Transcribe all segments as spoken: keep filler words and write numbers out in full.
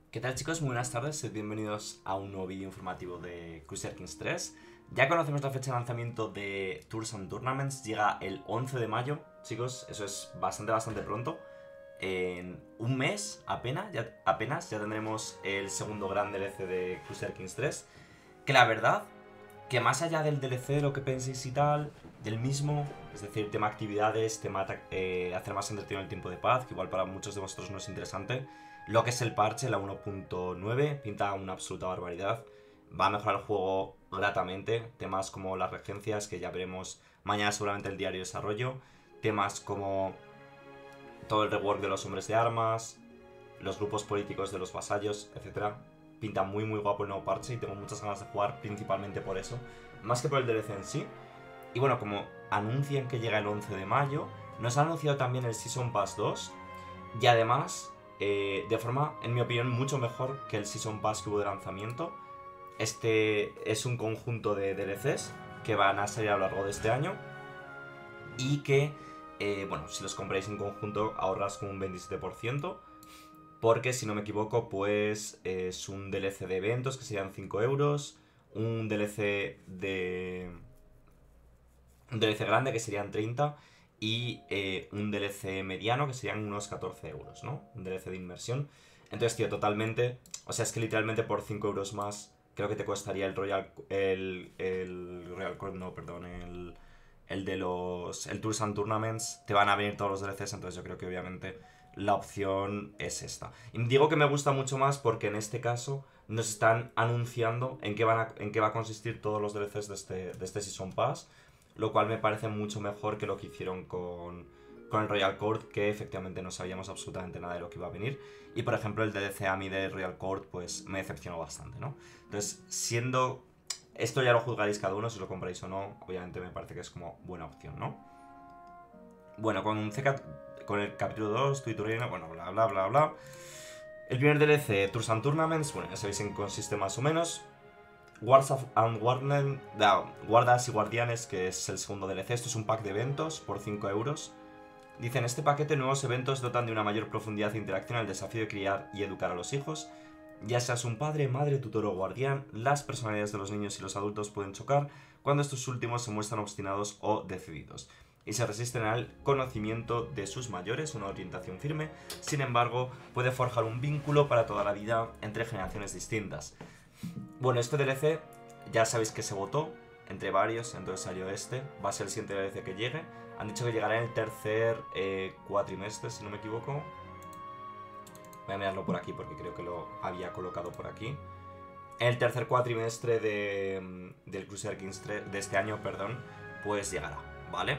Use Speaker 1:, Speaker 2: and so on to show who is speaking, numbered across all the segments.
Speaker 1: ¿Qué tal, chicos? Muy buenas tardes, sed bienvenidos a un nuevo vídeo informativo de Crusader Kings tres. Ya conocemos la fecha de lanzamiento de Tours and Tournaments, llega el once de mayo, chicos, eso es bastante, bastante pronto. En un mes apenas ya, apenas, ya tendremos el segundo gran D L C de Crusader Kings tres. Que la verdad, que más allá del D L C, lo que penséis y tal, del mismo, es decir, tema actividades, tema eh, hacer más entretenido el tiempo de paz, que igual para muchos de vosotros no es interesante. Lo que es el parche, la uno punto nueve, pinta una absoluta barbaridad. Va a mejorar el juego gratamente. Temas como las regencias, que ya veremos mañana seguramente el diario de desarrollo. Temas como todo el rework de los hombres de armas, los grupos políticos de los vasallos, etcétera. Pinta muy muy guapo el nuevo parche y tengo muchas ganas de jugar principalmente por eso. Más que por el D L C en sí. Y bueno, como anuncian que llega el once de mayo, nos han anunciado también el Season Pass dos. Y además, eh, de forma, en mi opinión, mucho mejor que el Season Pass que hubo de lanzamiento. Este es un conjunto de D L Cs que van a salir a lo largo de este año. Y que, eh, bueno, si los compráis en conjunto ahorras como un veintisiete por ciento. Porque, si no me equivoco, pues es un D L C de eventos que serían cinco euros. Un D L C de... Un D L C grande que serían treinta. Y eh, un D L C mediano que serían unos catorce euros, ¿no? Un D L C de inmersión. Entonces, tío, totalmente... O sea, es que literalmente por cinco euros más creo que te costaría el Royal... El, el Royal Corp, no, perdón, el... El de los... El Tours and Tournaments. Te van a venir todos los D L Cs, entonces yo creo que obviamente la opción es esta. Y digo que me gusta mucho más porque en este caso nos están anunciando en qué, van a, en qué va a consistir todos los D L Cs de este, de este Season Pass. Lo cual me parece mucho mejor que lo que hicieron con, con el Royal Court, que efectivamente no sabíamos absolutamente nada de lo que iba a venir. Y por ejemplo el D L C a mí de Royal Court pues me decepcionó bastante, ¿no? Entonces, siendo... Esto ya lo juzgaréis cada uno si lo compráis o no. Obviamente me parece que es como buena opción, ¿no? Bueno, con, C K, con el capítulo dos, Tuiturina, bueno, bla bla bla bla. El primer D L C, Tours and Tournaments, bueno, ya sabéis en qué consiste más o menos. Wars and Warden, no, Guardas y Guardianes, que es el segundo D L C. Esto es un pack de eventos por cinco euros. Dicen, este paquete nuevos eventos dotan de una mayor profundidad e interacción al desafío de criar y educar a los hijos. Ya seas un padre, madre, tutor o guardián, las personalidades de los niños y los adultos pueden chocar cuando estos últimos se muestran obstinados o decididos y se resisten al conocimiento de sus mayores, una orientación firme. Sin embargo, puede forjar un vínculo para toda la vida entre generaciones distintas. Bueno, este D L C ya sabéis que se votó entre varios, entonces salió este. Va a ser el siguiente D L C que llegue. Han dicho que llegará en el tercer eh, cuatrimestre, si no me equivoco. Voy a mirarlo por aquí porque creo que lo había colocado por aquí. En el tercer cuatrimestre de, del Crusader Kings tres, de este año, perdón, pues llegará, ¿vale?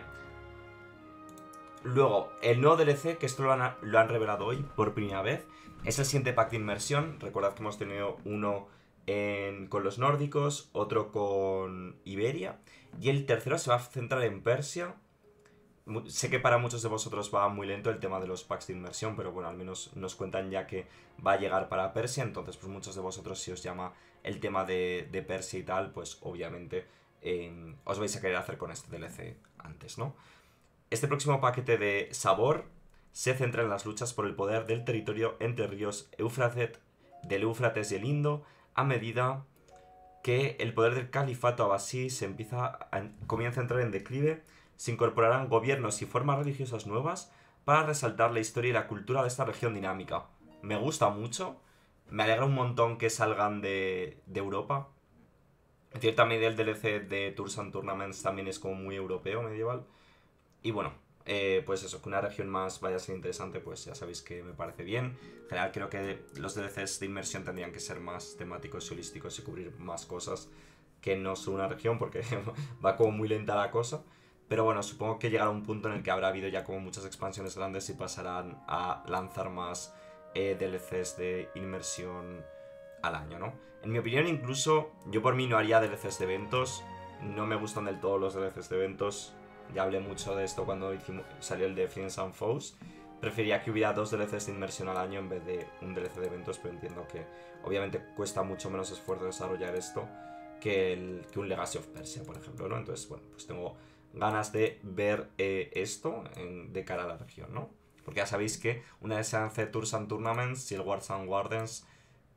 Speaker 1: Luego, el nuevo D L C, que esto lo han, lo han revelado hoy por primera vez, es el siguiente pack de inmersión. Recordad que hemos tenido uno en, con los nórdicos, otro con Iberia, y el tercero se va a centrar en Persia. Sé que para muchos de vosotros va muy lento el tema de los packs de inmersión, pero bueno, al menos nos cuentan ya que va a llegar para Persia. Entonces, pues muchos de vosotros, si os llama el tema de, de Persia y tal, pues obviamente eh, os vais a querer hacer con este D L C antes, ¿no? Este próximo paquete de sabor se centra en las luchas por el poder del territorio entre ríos Éufrates, del Éufrates y el Indo, a medida que el poder del califato abasí se empieza a, comienza a entrar en declive. Se incorporarán gobiernos y formas religiosas nuevas para resaltar la historia y la cultura de esta región dinámica. Me gusta mucho, me alegra un montón que salgan de, de Europa. En cierta medida el D L C de Tours and Tournaments también es como muy europeo, medieval. Y bueno, eh, pues eso, que una región más vaya a ser interesante, pues ya sabéis que me parece bien. En general creo que los D L Cs de inmersión tendrían que ser más temáticos y holísticos y cubrir más cosas que no solo una región, porque va como muy lenta la cosa. Pero bueno, supongo que llegará un punto en el que habrá habido ya como muchas expansiones grandes y pasarán a lanzar más eh, D L Cs de inmersión al año, ¿no? En mi opinión, incluso, yo por mí no haría D L Cs de eventos. No me gustan del todo los D L Cs de eventos. Ya hablé mucho de esto cuando hicimos, salió el de Friends and Foes. Preferiría que hubiera dos D L Cs de inmersión al año en vez de un D L C de eventos, pero entiendo que obviamente cuesta mucho menos esfuerzo desarrollar esto que, el, que un Legacy of Persia, por ejemplo, ¿no? Entonces, bueno, pues tengo ganas de ver eh, esto en, de cara a la región, ¿no? Porque ya sabéis que una vez se lance Tours and Tournaments y el Wars and Wardens,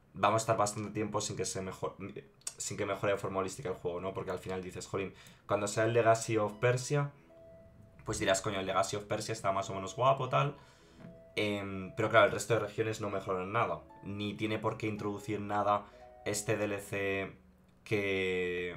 Speaker 1: vamos a estar bastante tiempo sin que se mejor, sin que mejore de forma holística el juego, ¿no? Porque al final dices, jolín, cuando sea el Legacy of Persia, pues dirás, coño, el Legacy of Persia está más o menos guapo, tal. Eh, pero claro, el resto de regiones no mejoran nada. Ni tiene por qué introducir nada este D L C que...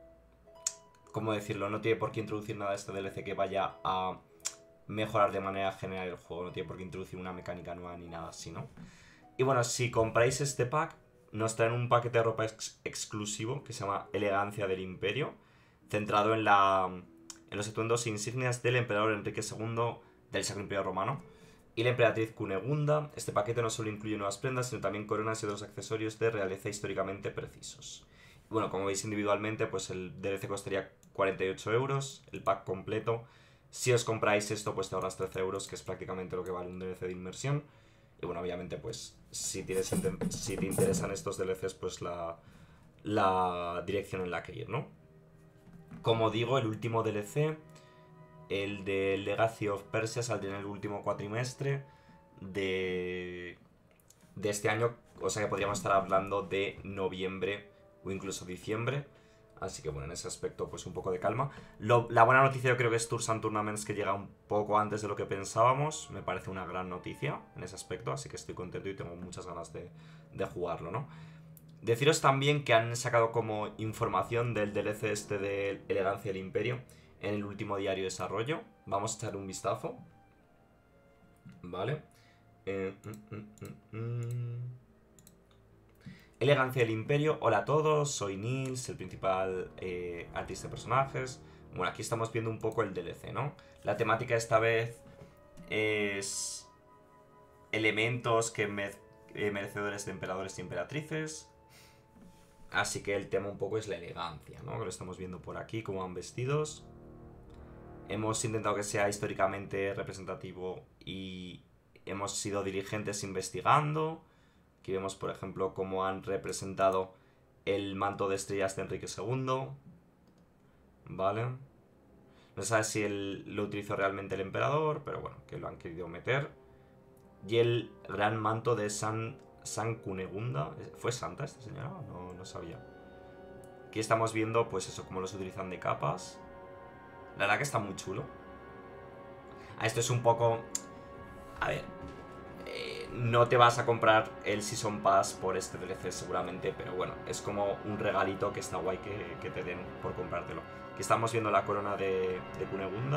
Speaker 1: ¿Cómo decirlo? No tiene por qué introducir nada este D L C que vaya a mejorar de manera general el juego. No tiene por qué introducir una mecánica nueva ni nada así, ¿no? Y bueno, si compráis este pack, nos traen un paquete de ropa ex exclusivo que se llama Elegancia del Imperio, centrado en, la, en los atuendos e insignias del emperador Enrique segundo del Sacro Imperio Romano y la emperatriz Cunegunda. Este paquete no solo incluye nuevas prendas, sino también coronas y otros accesorios de realeza históricamente precisos. Y bueno, como veis individualmente, pues el D L C costaría cuarenta y ocho euros, el pack completo. Si os compráis esto, pues te ahorras trece euros, que es prácticamente lo que vale un D L C de inmersión. Y bueno, obviamente, pues, si, tienes, si te interesan estos D L Cs, pues la, la dirección en la que ir, ¿no? Como digo, el último D L C, el de Legacy of Persia, saldrá en el último cuatrimestre de, de este año. O sea que podríamos estar hablando de noviembre o incluso diciembre. Así que bueno, en ese aspecto pues un poco de calma. Lo, la buena noticia yo creo que es Tours and Tournaments, que llega un poco antes de lo que pensábamos. Me parece una gran noticia en ese aspecto, así que estoy contento y tengo muchas ganas de, de jugarlo, ¿no? Deciros también que han sacado como información del D L C este de Elegancia del Imperio en el último diario de desarrollo. Vamos a echar un vistazo. Vale. Eh, mm, mm, mm, mm. Elegancia del Imperio. Hola a todos, soy Nils, el principal eh, artista de personajes. Bueno, aquí estamos viendo un poco el D L C, ¿no? La temática esta vez es elementos que me eh, merecedores de emperadores y emperatrices. Así que el tema un poco es la elegancia, ¿no? Que lo estamos viendo por aquí, cómo van vestidos. Hemos intentado que sea históricamente representativo y hemos sido diligentes investigando. Aquí vemos, por ejemplo, cómo han representado el manto de estrellas de Enrique segundo. Vale. No se sabe si él lo utilizó realmente el emperador, pero bueno, que lo han querido meter. Y el gran manto de San, San Cunegunda. ¿Fue santa esta señora? No, no sabía. Aquí estamos viendo, pues eso, cómo los utilizan de capas. La verdad que está muy chulo. Ah, esto es un poco... A ver... No te vas a comprar el Season Pass por este D L C seguramente, pero bueno, es como un regalito que está guay que, que te den por comprártelo. Aquí estamos viendo la corona de, de Cunegunda.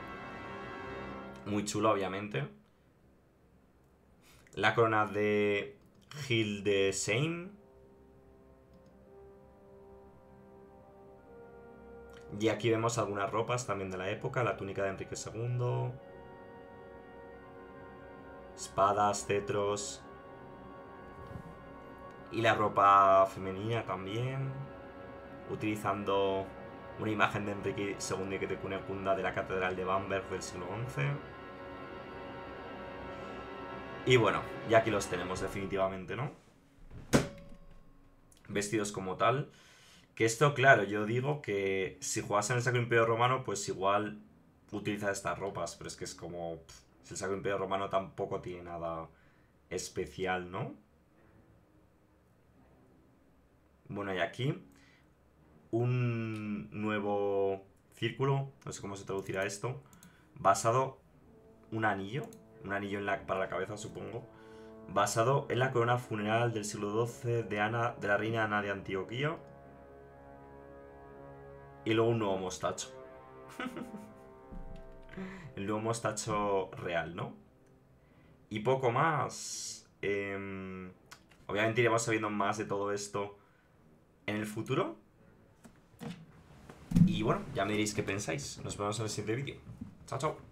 Speaker 1: Muy chulo, obviamente. La corona de Hildesheim. Y aquí vemos algunas ropas también de la época. La túnica de Enrique segundo. Espadas, cetros. Y la ropa femenina también. Utilizando una imagen de Enrique segundo y de Cunegunda de la Catedral de Bamberg del siglo once. Y bueno, ya aquí los tenemos definitivamente, ¿no? Vestidos como tal. Que esto, claro, yo digo que si juegas en el Sacro Imperio Romano, pues igual utilizas estas ropas. Pero es que es como... Pff, si el Sacro Imperio Romano tampoco tiene nada especial, ¿no? Bueno, y aquí un nuevo círculo, no sé cómo se traducirá esto, basado, un anillo, un anillo en la, para la cabeza supongo, basado en la corona funeral del siglo doce de, Ana, de la reina Ana de Antioquía, y luego un nuevo mostacho. El nuevo mostacho real, ¿no? Y poco más. Eh, obviamente iremos sabiendo más de todo esto en el futuro. Y bueno, ya me diréis qué pensáis. Nos vemos en el siguiente vídeo. Chao, chao.